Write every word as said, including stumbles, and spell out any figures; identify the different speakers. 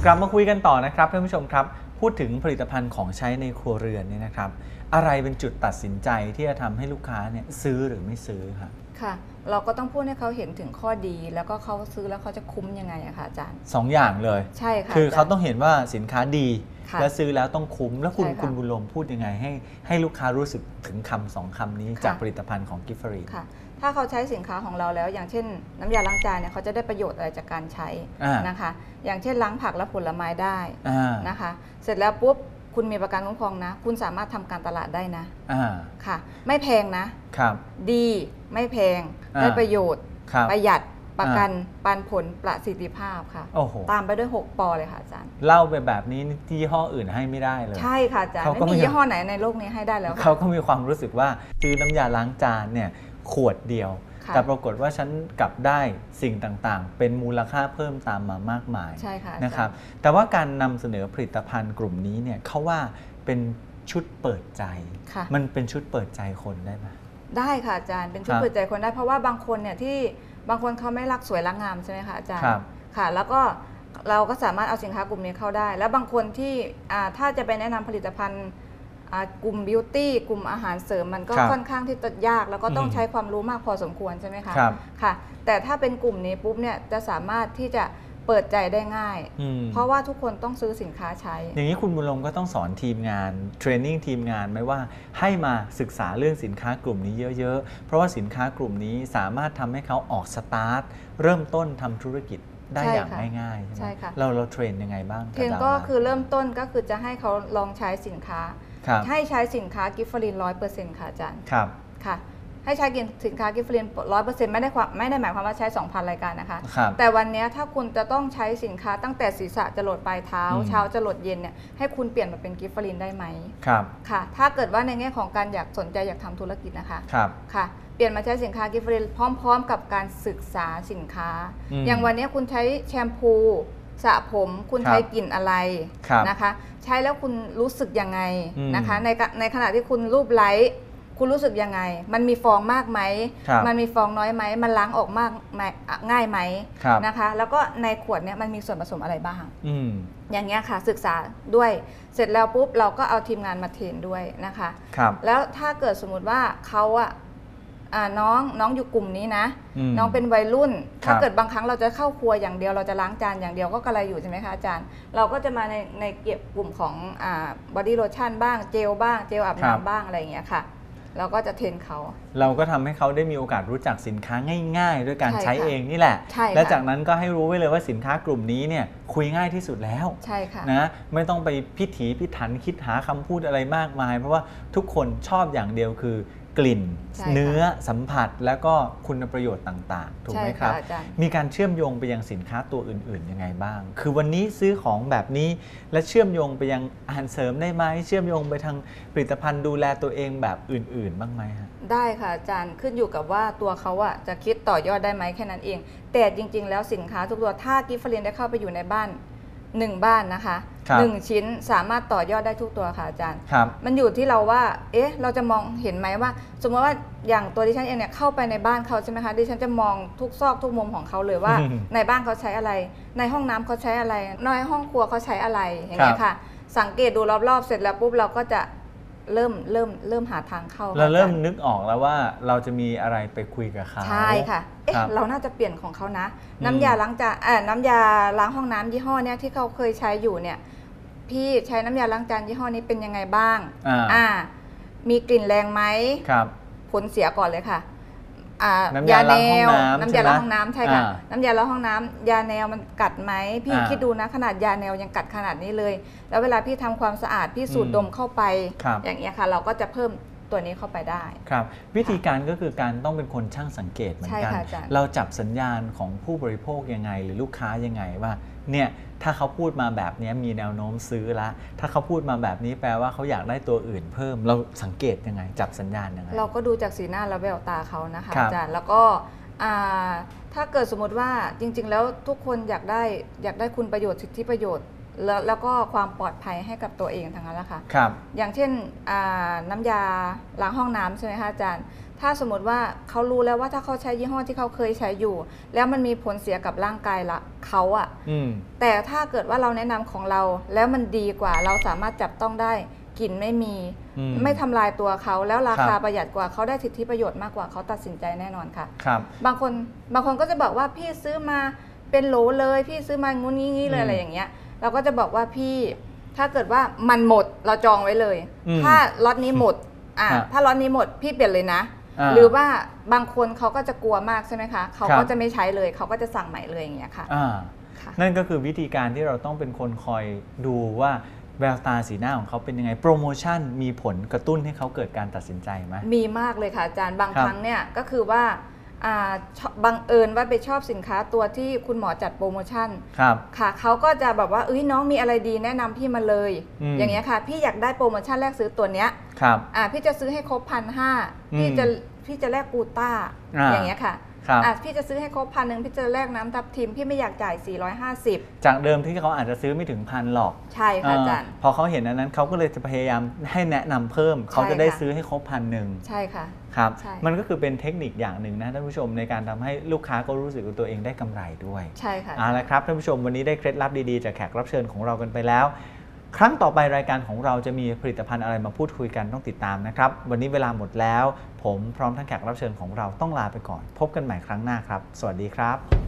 Speaker 1: กลับมาคุยกันต่อนะครับท่านผู้ชมครับพูดถึงผลิตภัณฑ์ของใช้ในครัวเรือนเนี่ยนะครับอะไรเป็นจุดตัดสินใจที่จะทำให้ลูกค้าเนี่ยซื้อหรือไม่ซื้อครับ
Speaker 2: ค่ะเราก็ต้องพูดให้เขาเห็นถึงข้อดีแล้วก็เขาซื้อแล้วเขาจะคุ้มยังไงอะค่ะอาจารย์
Speaker 1: สองอย่างเลย
Speaker 2: ใช่ค่ะ
Speaker 1: คือเขาต้องเห็นว่าสินค้าดีและซื้อแล้วต้องคุ้มแล้วคุณคุณบุญลมพูดยังไงให้ให้ลูกค้ารู้สึกถึงคำสองคำนี้จากผลิตภัณฑ์ของกิฟฟรี
Speaker 2: ค่ะถ้าเขาใช้สินค้าของเราแล้วอย่างเช่นน้ำยาล้างจานเนี่ยเขาจะได้ประโยชน์อะไรจากการใช้นะคะอย่างเช่นล้างผักและผลไม้ได้นะคะเสร็จแล้วปุ๊บคุณมีประกันคุ้มครองนะคุณสามารถทำการตลาดได้นะค่ะไม่แพงนะครับดีไม่แพงได้ประโยชน์ประหยัดประกันปันผลประสิทธิภาพค่ะตามไปด้วยหกปอเลยค่ะอาจารย์
Speaker 1: เล่าไปแบบนี้ที่ยี่ห้ออื่นให้ไม่ได้เลย
Speaker 2: ใช่ค่ะอาจารย์ไม่มียี่ห้อไหนในโลกนี้ให้ได้แล้ว
Speaker 1: เขาก็มีความรู้สึกว่าซื้อน้ำยาล้างจานเนี่ยขวดเดียวแต่ปรากฏว่าฉันกลับได้สิ่งต่างๆเป็นมูลค่าเพิ่มตามมามากมาย
Speaker 2: ใช่ค่ะ
Speaker 1: นะครับแต่ว่าการนำเสนอผลิตภัณฑ์กลุ่มนี้เนี่ยเขาว่าเป็นชุดเปิดใจมันเป็นชุดเปิดใจคนได้ไหม
Speaker 2: ได้ค่ะอาจารย์เป็นชุดเปิดใจคนได้เพราะว่าบางคนเนี่ยที่บางคนเขาไม่รักสวยรักงามใช่ไหมคะอาจารย์ค่ะแล้วก็เราก็สามารถเอาสินค้ากลุ่มนี้เข้าได้แล้วบางคนที่ถ้าจะไปแนะนำผลิตภัณฑ์กลุ่มบิวตี้กลุ่มอาหารเสริมมันก็ค่อนข้างที่จะยากแล้วก็ต้องใช้ความรู้มากพอสมควรใช่ไหมคะค่ะแต่ถ้าเป็นกลุ่มนี้ปุ๊บเนี่ยจะสามารถที่จะเปิดใจได้ง่ายเพราะว่าทุกคนต้องซื้อสินค้าใช้
Speaker 1: อย่างนี้คุณบุญลมก็ต้องสอนทีมงานเทรนนิ่งทีมงานไหมว่าให้มาศึกษาเรื่องสินค้ากลุ่มนี้เยอะๆเพราะว่าสินค้ากลุ่มนี้สามารถทำให้เขาออกสตาร์ทเริ่มต้นทำธุรกิจได้อย่างง่ายๆใช่ไหมเราเราเทรนยังไงบ้าง
Speaker 2: เทรนก็คือเริ่มต้นก็คือจะให้เขาลองใช้สินค้าให้ใช้สินค้ากิฟฟรีนร้อยเปอร์เซ็นต์ค่ะอาจารย์
Speaker 1: ครับ
Speaker 2: ค่ะให้ใช้สินค้ากิฟฟรีนร้อยเปอร์เซ็นต์ไม่ได้ความไม่ได้หมายความว่าใช้ สองพัน รายการนะคะแต่วันนี้ถ้าคุณจะต้องใช้สินค้าตั้งแต่ศีรษะจรดปลายเท้าเช้าจรดเย็นเนี่ยให้คุณเปลี่ยนมาเป็นกิฟฟรีนได้ไหม
Speaker 1: ครับ
Speaker 2: ค่ะถ้าเกิดว่าในแง่ของการอยากสนใจอยากทำธุรกิจนะคะ
Speaker 1: ครับ
Speaker 2: ค่ะเปลี่ยนมาใช้สินค้ากิฟฟรีนพร้อมๆกับการศึกษาสินค้าอย่างวันนี้คุณใช้แชมพูสระผมคุณใช้กลิ่นอะไรนะคะใช้แล้วคุณรู้สึกยังไงนะคะในในขณะที่คุณรูปไล้คุณรู้สึกยังไงมันมีฟองมากไหมมันมีฟองน้อยไหมมันล้างออกมากง่ายไหมนะคะแล้วก็ในขวดเนี้ยมันมีส่วนผสมอะไรบ้างอย่างเงี้ยค่ะศึกษาด้วยเสร็จแล้วปุ๊บเราก็เอาทีมงานมาเทรนด้วยนะคะแล้วถ้าเกิดสมมติว่าเขาอะน้องน้องอยู่กลุ่มนี้นะน้องเป็นวัยรุ่นถ้าเกิดบางครั้งเราจะเข้าครัวอย่างเดียวเราจะล้างจานอย่างเดียวก็กระไรอยู่ใช่ไหมคะอาจารย์เราก็จะมาในในเกี่ยวกลุ่มของบอดี้โลชั่นบ้างเจลบ้างเจลอาบน้ำบ้างอะไรอย่างเงี้ยค่ะเราก็จะเทรนเขา
Speaker 1: เราก็ทำให้เขาได้มีโอกาสรู้จักสินค้าง่ายๆด้วยการใช้เองนี่แหละและจากนั้นก็ให้รู้ไว้เลยว่าสินค้ากลุ่มนี้เนี่ยคุยง่ายที่สุดแล้ว
Speaker 2: ใช่ค่ะ
Speaker 1: นะไม่ต้องไปพิถีพิถันคิดหาคำพูดอะไรมากมายเพราะว่าทุกคนชอบอย่างเดียวคือกลิ่นเนื้อสัมผัสแล้วก็คุณประโยชน์ต่างๆถูกไหมครับมีการเชื่อมโยงไปยังสินค้าตัวอื่นๆยังไงบ้างคือวันนี้ซื้อของแบบนี้และเชื่อมโยงไปยังอาหารเสริมได้ไหมเชื่อมโยงไปทางผลิตภัณฑ์ดูแลตัวเองแบบอื่นๆบ้างไหมฮะ
Speaker 2: ได้ค่ะอาจารย์ขึ้นอยู่กับว่าตัวเขาอะจะคิดต่อยอดได้ไหมแค่นั้นเองแต่จริงๆแล้วสินค้าทุกตัวถ้ากิฟฟรีนได้เข้าไปอยู่ในบ้านหนึ่งบ้านนะคะหนึ่งชิ้นสามารถต่อยอดได้ทุกตัวค่ะอาจารย์มันอยู่ที่เราว่าเอ๊ะเราจะมองเห็นไหมว่าสมมติว่าอย่างตัวดิฉันเองเนี่ยเข้าไปในบ้านเขาใช่ไหมคะดิฉันจะมองทุกซอกทุกมุมของเขาเลยว่าในบ้านเขาใช้อะไรในห้องน้ำเขาใช้อะไรในห้องครัวเขาใช้อะไรอย่างเงี้ยค่ะสังเกตดูรอบๆเสร็จแล้วปุ๊บเราก็จะเริ่มเริ่มเริ่มหาทางเข้า
Speaker 1: เราเริ่มนึกออกแล้วว่าเราจะมีอะไรไปคุยกับเขา
Speaker 2: ใช่ค่ะเอ๊ะเราน่าจะเปลี่ยนของเขานะน้ำยาล้างจานเออน้ำยาล้างห้องน้ำยี่ห้อเนี้ยที่เขาเคยใช้อยู่เนี่ยพี่ใช้น้ำยาล้างจานยี่ห้อนี้เป็นยังไงบ้างอ่ามีกลิ่นแรงไหม
Speaker 1: ครับ
Speaker 2: ผลเสียก่อนเลยค่ะยาแนวน้ำยาล้างห้องน้ำใช่ค่ะน้ำยาล้างห้องน้ำยาแนวมันกัดไหมพี่คิดดูนะขนาดยาแนวยังกัดขนาดนี้เลยแล้วเวลาพี่ทำความสะอาดพี่สูดดมเข้าไปอย่างเงี้ยค่ะเราก็จะเพิ่มตัวนี้เข้าไปได้
Speaker 1: ครับวิธีการก็คือการต้องเป็นคนช่างสังเกตเหมือนกันเราจับสัญญาณของผู้บริโภคยังไงหรือลูกค้ายังไงว่าเนี่ยถ้าเขาพูดมาแบบนี้มีแนวโน้มซื้อละถ้าเขาพูดมาแบบนี้แปลว่าเขาอยากได้ตัวอื่นเพิ่มเราสังเกตยังไงจับสัญญาณยังไง
Speaker 2: เราก็ดูจากสีหน้าและแววตาเขานะคะอาจารย์แล้วก็ถ้าเกิดสมมติว่าจริงๆแล้วทุกคนอยากได้อยากได้คุณประโยชน์สิทธิประโยชน์แล้วแล้วก็ความปลอดภัยให้กับตัวเองทั้งนั้นแหละค่ะ
Speaker 1: ครับ
Speaker 2: อย่างเช่นน้ำยาล้างห้องน้ำใช่ไหมคะอาจารย์ถ้าสมมติว่าเขารู้แล้วว่าถ้าเขาใช้ยี่ห้อที่เขาเคยใช้อยู่ แล้วมันมีผลเสียกับร่างกายละเขาอะแต่ถ้าเกิดว่าเราแนะนำของเราแล้วมันดีกว่าเราสามารถจับต้องได้กลิ่นไม่มีไม่ทำลายตัวเขาแล้วราคาประหยัดกว่าเขาได้สิทธิประโยชน์มากกว่าเขาตัดสินใจแน่นอนค่ะครับบางคนบางคนก็จะบอกว่าพี่ซื้อมาเป็นโหลเลยพี่ซื้อมางุ้นงี้เลยอะไรอย่างเงี้ยเราก็จะบอกว่าพี่ถ้าเกิดว่ามันหมดเราจองไว้เลยถ้าล็อตนี้หมดอ่าถ้าล็อตนี้หมดพี่เปลี่ยนเลยนะหรือว่าบางคนเขาก็จะกลัวมากใช่ไหมคะเขาก็จะไม่ใช้เลยเขาก็จะสั่งใหม่เลยอย่างเงี้ยค่ะ
Speaker 1: นั่นก็คือวิธีการที่เราต้องเป็นคนคอยดูว่าแววตาสีหน้าของเขาเป็นยังไงโปรโมชั่นมีผลกระตุ้นให้เขาเกิดการตัดสินใจไหม
Speaker 2: มีมากเลยค่ะอาจารย์บางครั้งเนี่ยก็คือว่าบังเอิญว่าไปชอบสินค้าตัวที่คุณหมอจัดโปรโมชั่นค่ะเขาก็จะแบบว่าเอ้ยน้องมีอะไรดีแนะนำพี่มาเลย อ, อย่างเงี้ยค่ะพี่อยากได้โปรโมชั่นแรกซื้อตัวเนี้ยพี่จะซื้อให้ครบพันห้าพี่จะพี่จะแลกกูต้าอย่างเงี้ยค่ะพี่จะซื้อให้ครบพันหนึ่งพี่จะแลกน้ำทับทิมพี่ไม่อยากจ่ายสี่ร้อยห้าสิบ
Speaker 1: จากเดิมที่เขาอาจจะซื้อไม่ถึงพันหรอก
Speaker 2: ใช่ค่ะอาจารย์
Speaker 1: พอเขาเห็นอันนั้นเขาก็เลยจะพยายามให้แนะนำเพิ่มเขาจะได้ซื้อให้ครบพันหนึ่ง
Speaker 2: ใช่ค่ะ
Speaker 1: ครับมันก็คือเป็นเทคนิคอย่างหนึ่งนะท่านผู้ชมในการทำให้ลูกค้าก็รู้สึกว่าตัวเองได้กำไรด้วย
Speaker 2: ใช่ค่ะ
Speaker 1: เอาละครับท่านผู้ชมวันนี้ได้เคล็ดลับดีๆจากแขกรับเชิญของเรากันไปแล้วครั้งต่อไปรายการของเราจะมีผลิตภัณฑ์อะไรมาพูดคุยกันต้องติดตามนะครับวันนี้เวลาหมดแล้วผมพร้อมทั้งแขกรับเชิญของเราต้องลาไปก่อนพบกันใหม่ครั้งหน้าครับสวัสดีครับ